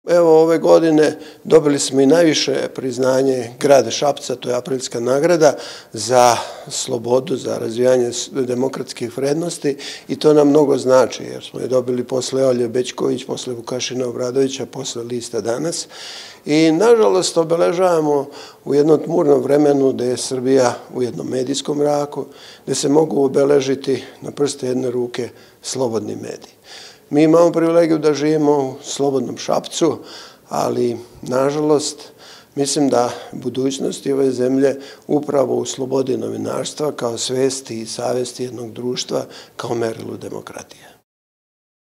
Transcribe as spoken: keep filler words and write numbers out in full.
Evo, ove godine dobili smo i najviše priznanje grada Šapca, to je Aprilska nagrada za slobodu, za razvijanje demokratskih vrednosti i to nam mnogo znači jer smo je dobili posle Olje Bećković, posle Vukašina Obradovića, posle lista Danas i nažalost obeležavamo u jednom tmurnom vremenu gde je Srbija u jednom medijskom mraku, gde se mogu obeležiti na prste jedne ruke slobodni mediji. Mi imamo privilegiju da živimo u slobodnom Šapcu, ali, nažalost, mislim da budućnost ove zemlje upravo u slobodi novinarstva kao svesti i savesti jednog društva kao merilu demokratije.